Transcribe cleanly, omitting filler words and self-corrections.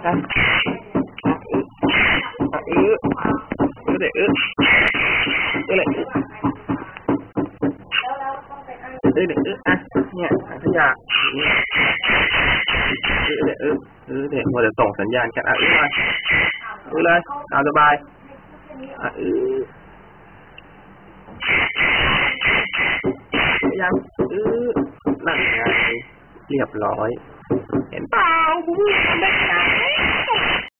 อ่ะเด็กเลยเด็กอ่ะเนี่ยขยะเด็กมัวแต่ส่งสัญญาณกันมาเลยเอาสบายยังนั่นไงเรียบร้อยเห็นเปล่าได้ไง